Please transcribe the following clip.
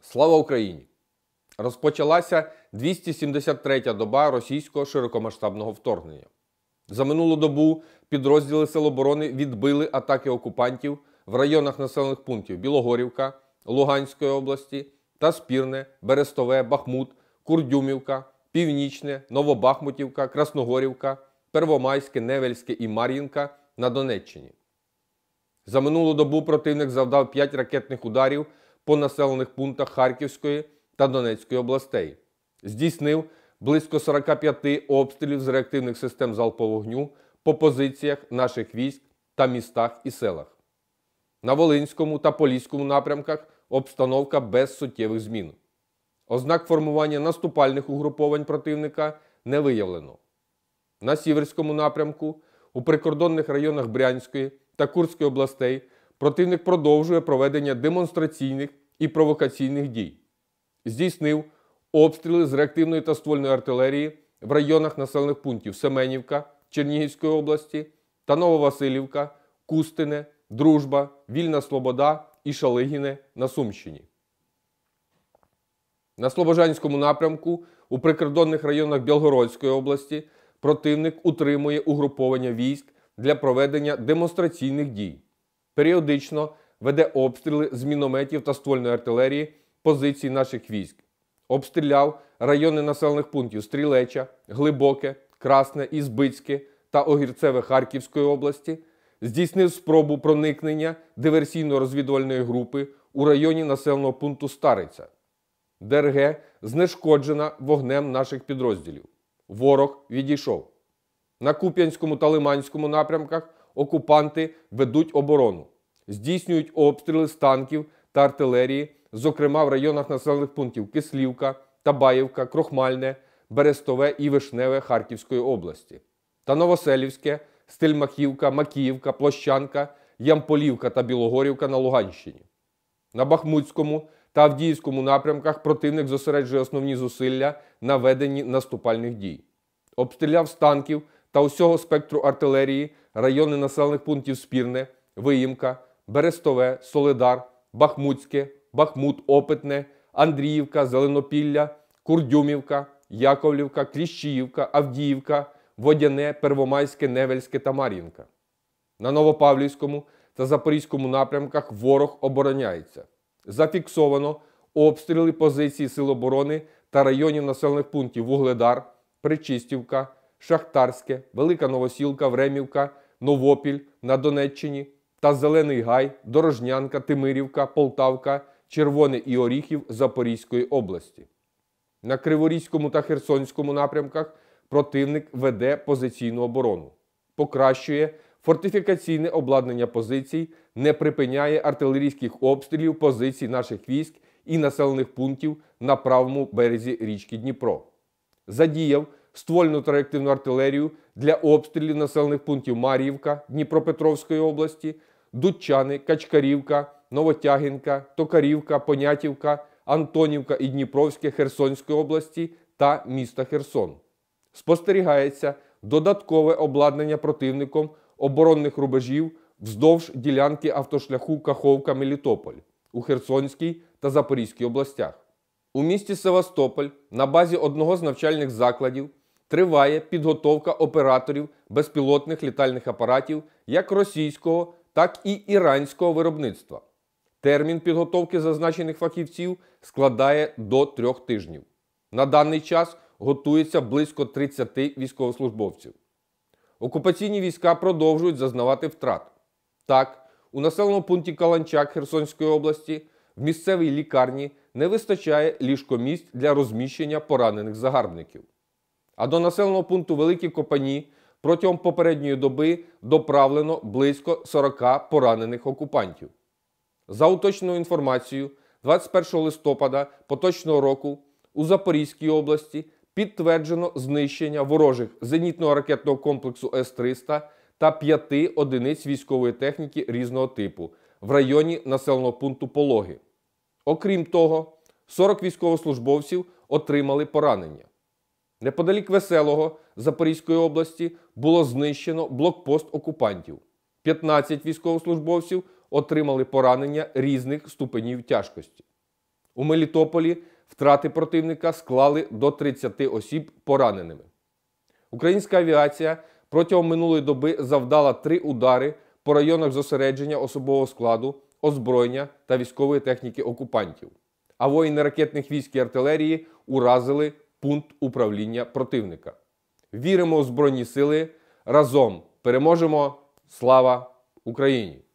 Слава Україні! Розпочалася 273-я доба російського широкомасштабного вторгнення. За минулу добу підрозділи Сил оборони відбили атаки окупантів в районах населених пунктів Білогорівка, Луганської області та Спірне, Берестове, Бахмут, Курдюмівка, Північне, Новобахмутівка, Красногорівка, Первомайське, Невельське і Мар'їнка на Донеччині. За минулу добу противник завдав 5 ракетних ударів по населених пунктах Харківської та Донецької областей. Здійснив близько 45 обстрілів з реактивних систем залпового вогню по позиціях наших військ та містах і селах. На Волинському та Поліському напрямках обстановка без суттєвих змін. Ознак формування наступальних угруповань противника не виявлено. На Сіверському напрямку у прикордонних районах Брянської та Курської областей противник продовжує проведення демонстраційних і провокаційних дій. Здійснив обстріли з реактивної та ствольної артилерії в районах населених пунктів Семенівка Чернігівської області та Нововасилівка, Кустине, Дружба, Вільна Слобода і Шалигіне на Сумщині. На Слобожанському напрямку у прикордонних районах Білгородської області противник утримує угруповання військ для проведення демонстраційних дій. Періодично веде обстріли з мінометів та ствольної артилерії позицій наших військ. Обстріляв райони населених пунктів Стрілеча, Глибоке, Красне, Ізбицьке та Огірцеве Харківської області. Здійснив спробу проникнення диверсійно-розвідувальної групи у районі населеного пункту Стариця. ДРГ знешкоджена вогнем наших підрозділів. Ворог відійшов. На Куп'янському та Лиманському напрямках окупанти ведуть оборону. Здійснюють обстріли з танків та артилерії, зокрема в районах населених пунктів Кислівка, Табаївка, Крохмальне, Берестове і Вишневе Харківської області. Та Новоселівське, Стельмахівка, Макіївка, Площанка, Ямполівка та Білогорівка на Луганщині. На Бахмутському та Авдіївському напрямках противник зосереджує основні зусилля на веденні наступальних дій. Обстріляв з танків та усього спектру артилерії райони населених пунктів Спірне, Виїмка, Берестове, Солидар, Бахмутське, Бахмут, Опитне, Андріївка, Зеленопілля, Курдюмівка, Яковлівка, Кліщіївка, Авдіївка, Водяне, Первомайське, Невельське та Мар'їнка. На Новопавлівському та Запорізькому напрямках ворог обороняється. Зафіксовано обстріли позицій Сил оборони та районів населених пунктів Вугледар, Причистівка, Шахтарське, Велика Новосілка, Времівка, Новопіль на Донеччині та Зелений Гай, Дорожнянка, Тимирівка, Полтавка, Червоне і Оріхів Запорізької області. На Криворізькому та Херсонському напрямках противник веде позиційну оборону. Покращує фортифікаційне обладнання позицій, не припиняє артилерійських обстрілів позицій наших військ і населених пунктів на правому березі річки Дніпро. Задіяв ствольну та реактивну артилерію для обстрілів населених пунктів Мар'ївка Дніпропетровської області, Дудчани, Качкарівка, Новотягінка, Токарівка, Понятівка, Антонівка і Дніпровське Херсонської області та міста Херсон. Спостерігається додаткове обладнання противником оборонних рубежів вздовж ділянки автошляху Каховка-Мелітополь у Херсонській та Запорізькій областях. У місті Севастополь на базі одного з навчальних закладів триває підготовка операторів безпілотних літальних апаратів як російського, так і іранського виробництва. Термін підготовки зазначених фахівців складає до 3 тижнів. На даний час готується близько 30 військовослужбовців. Окупаційні війська продовжують зазнавати втрат. Так, у населеному пункті Каланчак Херсонської області в місцевій лікарні не вистачає ліжкомісць для розміщення поранених загарбників. А до населеного пункту Великі Копані протягом попередньої доби доправлено близько 40 поранених окупантів. За уточненою інформацією, 21 листопада поточного року у Запорізькій області підтверджено знищення ворожих зенітного ракетного комплексу С-300 та 5 одиниць військової техніки різного типу в районі населеного пункту Пологи. Окрім того, 40 військовослужбовців отримали поранення. Неподалік Веселого Запорізької області було знищено блокпост окупантів. 15 військовослужбовців отримали поранення різних ступенів тяжкості. У Мелітополі втрати противника склали до 30 осіб пораненими. Українська авіація протягом минулої доби завдала 3 удари по районах зосередження особового складу, озброєння та військової техніки окупантів. А воїни ракетних військ і артилерії уразили пункт управління противника. Віримо у Збройні Сили. Разом переможемо! Слава Україні!